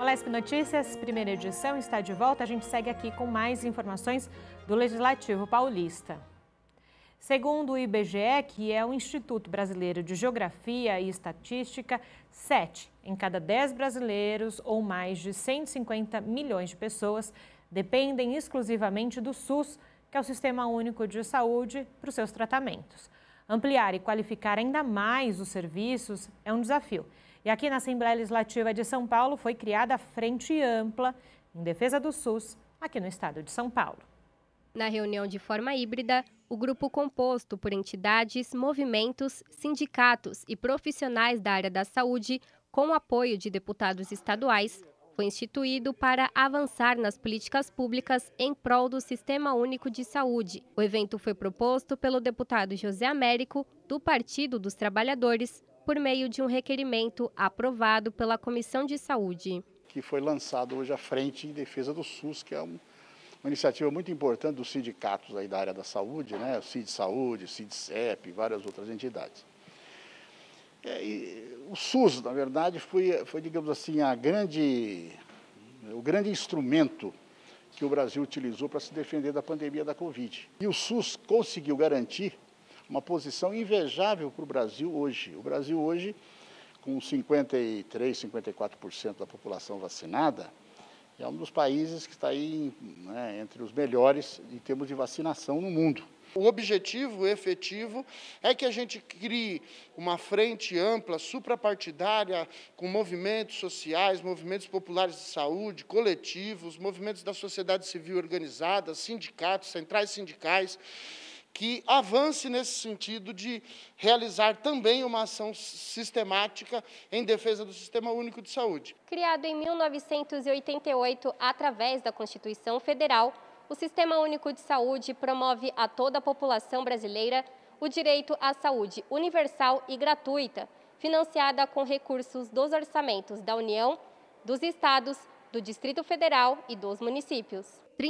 Alesp Notícias, primeira edição, está de volta. A gente segue aqui com mais informações do Legislativo Paulista. Segundo o IBGE, que é o Instituto Brasileiro de Geografia e Estatística, 7 em cada 10 brasileiros, ou mais de 150 milhões de pessoas, dependem exclusivamente do SUS, que é o Sistema Único de Saúde, para os seus tratamentos. Ampliar e qualificar ainda mais os serviços é um desafio. E aqui na Assembleia Legislativa de São Paulo foi criada a Frente Ampla em defesa do SUS, aqui no estado de São Paulo. Na reunião de forma híbrida, o grupo composto por entidades, movimentos, sindicatos e profissionais da área da saúde, com o apoio de deputados estaduais, foi instituído para avançar nas políticas públicas em prol do Sistema Único de Saúde. O evento foi proposto pelo deputado José Américo, do Partido dos Trabalhadores, por meio de um requerimento aprovado pela Comissão de Saúde. Que foi lançado hoje a Frente em Defesa do SUS, que é uma iniciativa muito importante dos sindicatos aí da área da saúde, né? O CID Saúde, o CID-CEP e várias outras entidades. O SUS, na verdade, foi, digamos assim, o grande instrumento que o Brasil utilizou para se defender da pandemia da Covid. E o SUS conseguiu garantir uma posição invejável para o Brasil hoje. O Brasil hoje, com 53%, 54% da população vacinada, é um dos países que está aí, né, entre os melhores em termos de vacinação no mundo. O objetivo efetivo é que a gente crie uma frente ampla, suprapartidária, com movimentos sociais, movimentos populares de saúde, coletivos, movimentos da sociedade civil organizada, sindicatos, centrais sindicais, que avance nesse sentido de realizar também uma ação sistemática em defesa do Sistema Único de Saúde. Criado em 1988 através da Constituição Federal, o Sistema Único de Saúde promove a toda a população brasileira o direito à saúde universal e gratuita, financiada com recursos dos orçamentos da União, dos estados, do Distrito Federal e dos municípios.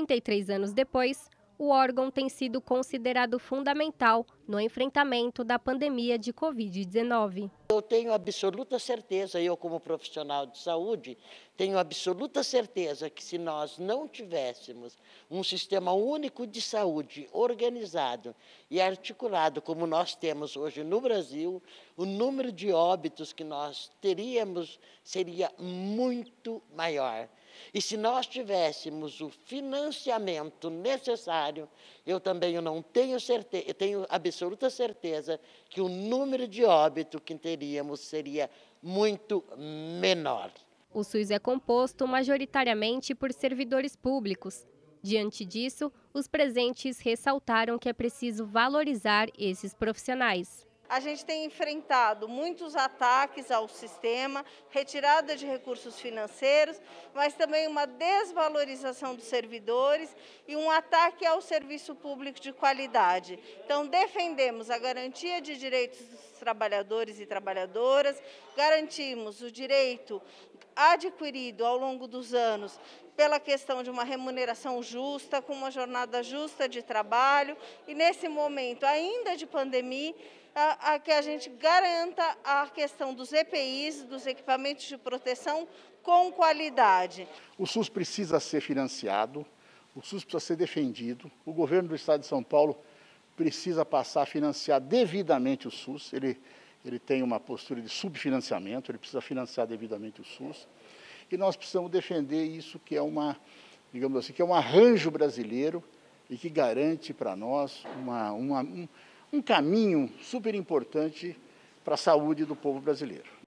33 anos depois, o órgão tem sido considerado fundamental no enfrentamento da pandemia de Covid-19. Eu tenho absoluta certeza, eu como profissional de saúde, tenho absoluta certeza que se nós não tivéssemos um sistema único de saúde organizado e articulado como nós temos hoje no Brasil, o número de óbitos que nós teríamos seria muito maior. E se nós tivéssemos o financiamento necessário, eu não tenho certeza, eu tenho absoluta certeza que o número de óbitos que teríamos seria muito menor. O SUS é composto majoritariamente por servidores públicos. Diante disso, os presentes ressaltaram que é preciso valorizar esses profissionais. A gente tem enfrentado muitos ataques ao sistema, retirada de recursos financeiros, mas também uma desvalorização dos servidores e um ataque ao serviço público de qualidade. Então, defendemos a garantia de direitos dos trabalhadores e trabalhadoras, garantimos o direito adquirido ao longo dos anos pela questão de uma remuneração justa, com uma jornada justa de trabalho e, nesse momento ainda de pandemia, que a gente garanta a questão dos EPIs, dos equipamentos de proteção, com qualidade. O SUS precisa ser financiado, o SUS precisa ser defendido, o governo do estado de São Paulo precisa passar a financiar devidamente o SUS, ele tem uma postura de subfinanciamento, ele precisa financiar devidamente o SUS, e nós precisamos defender isso que é digamos assim, que é um arranjo brasileiro e que garante para nós um caminho super importante para a saúde do povo brasileiro.